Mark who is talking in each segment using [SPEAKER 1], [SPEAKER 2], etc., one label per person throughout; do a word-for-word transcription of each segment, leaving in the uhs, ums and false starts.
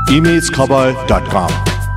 [SPEAKER 1] Image खबर dot कम।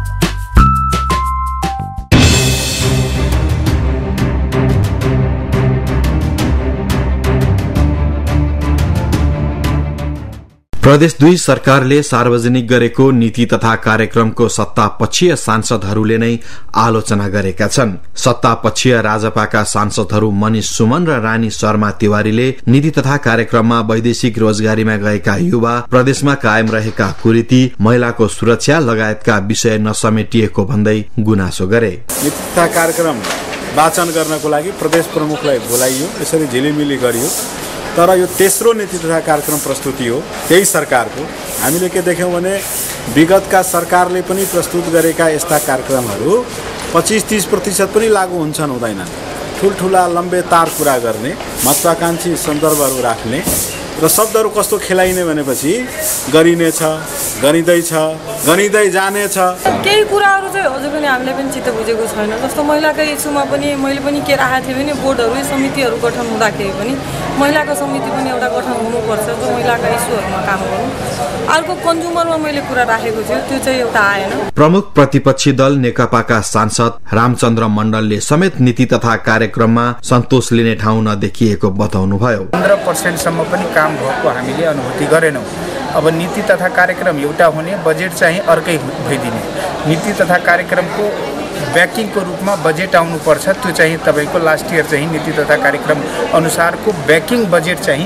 [SPEAKER 2] प्रदेश दुई सरकारले सार्वजनिक गरेको नीति तथा कार्यक्रमको सत्तापक्षीय सांसदहरूले नै आलोचना गरेका छन्। सत्तापक्षीय राजपाका सांसदहरू मनिष सुमन र रानी शर्मा तिवारीले नीति तथा कार्यक्रममा वैदेशिक रोजगारीमा गएका युवा, प्रदेशमा कायम रहेका कुरीति, महिलाको सुरक्षा लगायतका विषय नसमेटिएको भन्दै गुनासो गरे।
[SPEAKER 3] नीति तथा कार्यक्रम वाचन गर्नको लागि प्रदेश प्रमुखलाई बोलाइयो, यसरी झिलिमिली गरियो, तर यो तेस्रो नीति तथा कार्यक्रम प्रस्तुति हो त्यही सरकारको। हामीले के देख्यौं भने विगतका सरकारले पनि प्रस्तुत गरेका यस्ता कार्यक्रमहरू पच्चीस तीस प्रतिशत पनि लागू हुन्छन् हुँदैनन्। ठुल्ठुला लम्बे तार पूरा गर्ने, महत्वाकांक्षी सन्दर्भहरू राख्ने र शब्दहरू कस्तो खेलाइने भनेपछि गरिनेछ, गरिँदैछ, गरिँदै जानेछ।
[SPEAKER 4] केही कुराहरू चाहिँ अझै पनि हामीले पनि चित्त बुझेको छैन। जस्तो महिलाकै इस्युमा पनि मैले पनि के राखेको थिएँ भने बोर्डहरू समितिहरू गठन हुँदाखेरि पनि महिलाको समिति पनि एउटा गठन हुनुपर्छ जो महिलाका इस्युहरूमा काम गरौँ। अर्को कन्ज्युमरमा मैले कुरा राखेको थियो, त्यो चाहिँ एउटा आएन।
[SPEAKER 2] प्रमुख प्रतिपक्षी दल नेकपाका सांसद रामचन्द्र मण्डलले समेत नीति तथा कार्यक्रममा सन्तोष लिने ठाउँ नदेखिएको बताउनुभयो।
[SPEAKER 5] पन्ध्र पर्सेन्टसम्म पनि काम भएको हामीले अनुभूति गरेनौँ। अब नीति तथा कार्यक्रम एउटा हुने, बजेट चाहिँ अर्कै भइदिने। नीति तथा कार्यक्रमको ब्याकिङको रूपमा बजेट आउनुपर्छ, त्यो चाहिँ तपाईँको लास्ट इयर चाहिँ नीति तथा कार्यक्रम अनुसारको ब्याकिङ बजेट चाहिँ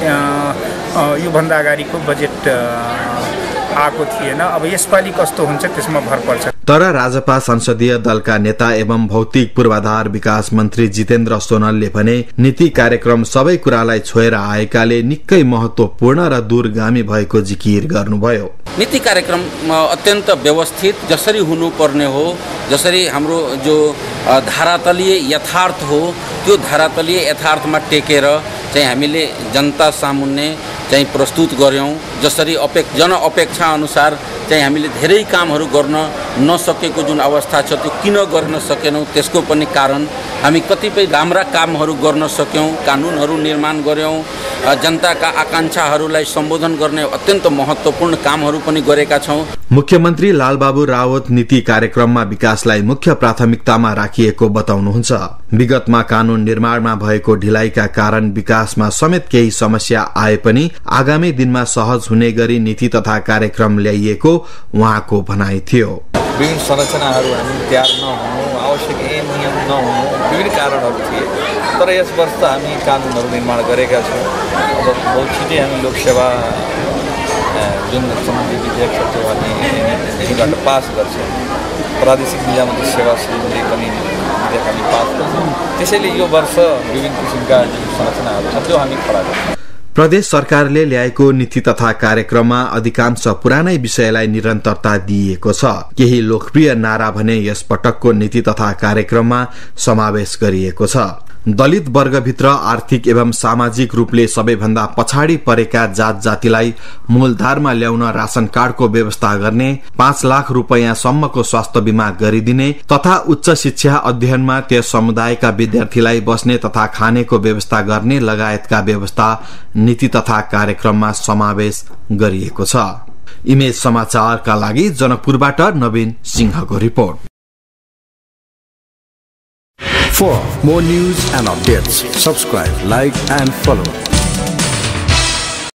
[SPEAKER 5] योभन्दा अगाडिको बजेट आएको थिएन। अब यसपालि कस्तो हुन्छ त्यसमा भर पर्छ।
[SPEAKER 2] तर राजपा संसदीय दलका नेता एवं भौतिक पूर्वाधार विकास मन्त्री जितेन्द्र सोनलले भने नीति कार्यक्रम सबै कुरालाई छोएर आएकाले निकै महत्वपूर्ण र दूरगामी भएको जिकिर गर्नुभयो।
[SPEAKER 6] नीति कार्यक्रम अत्यन्त व्यवस्थित जसरी हुनुपर्ने हो, जसरी हाम्रो जो धारातलीय यथार्थ हो त्यो धारातलीय यथार्थमा टेकेर चाहिँ हामीले जनता सामुन्ने चाहिँ प्रस्तुत गर्यौं। जसरी अपेक जन अपेक्षा अनुसार चाहिँ हामीले धेरै कामहरू गर्न नसकेको जुन अवस्था छ त्यो किन गर्न सकेनौं, त्यसको पनि कारण हामी कतिपय राम्रा कामहरू गर्न सक्यौं, कानुनहरू निर्माण गर्यौं, जनताका आकांक्षाहरूलाई सम्बोधन गर्ने अत्यन्त महत्त्वपूर्ण कामहरू पनि गरेका छौं।
[SPEAKER 2] मुख्यमन्त्री लालबाबु रावत नीति कार्यक्रममा विकासलाई मुख्य प्राथमिकतामा राखिएको बताउनुहुन्छ। विगतमा कानून निर्माणमा भएको ढिलाइका कारण विकासमा समेत केही समस्या आए पनि आगामी दिनमा सहज हुने गरी नीति तथा कार्यक्रम ल्याइएको उहाँको भनाइ थियो।
[SPEAKER 7] विभिन्न संरचनाहरू हामी तयार नहुनु, आवश्यक नियम नहुनु, विभिन्न कारणहरू थिए, तर यस वर्ष त हामी कानुनहरू निर्माण गरेका छौँ। अब बहुत छिटै हामी लोकसेवा जुन सम्बन्धी विधेयक छ त्यो हामी यहीँबाट पास गर्छौँ। प्रादेशिक निजामती सेवा सुरुले पनि विधेयक हामी पास गर्छौँ। त्यसैले यो वर्ष विभिन्न किसिमका जुन संरचनाहरू छ त्यो हामी खडा गर्छौँ।
[SPEAKER 2] प्रदेश सरकारले ल्याएको नीति तथा कार्यक्रममा अधिकांश पुरानै विषयलाई निरन्तरता दिइएको छ। केही लोकप्रिय नारा भने यस पटकको नीति तथा कार्यक्रममा समावेश गरिएको छ। दलित वर्गभित्र आर्थिक एवं सामाजिक रूपले सबैभन्दा पछाडि परेका जात जातिलाई मूलधारमा ल्याउन राशन कार्डको व्यवस्था गर्ने, पाँच लाख रूपियाँ सम्मको स्वास्थ्य बीमा गरिदिने तथा उच्च शिक्षा अध्ययनमा त्यस समुदायका विद्यार्थीलाई बस्ने तथा खानेको व्यवस्था गर्ने लगायतका व्यवस्था नीति तथा कार्यक्रममा समावेश गरिएको छ। इमेज समाचारका लागि जनकपुरबाट नवीन सिंहको report.
[SPEAKER 1] For more news and updates, subscribe, like and follow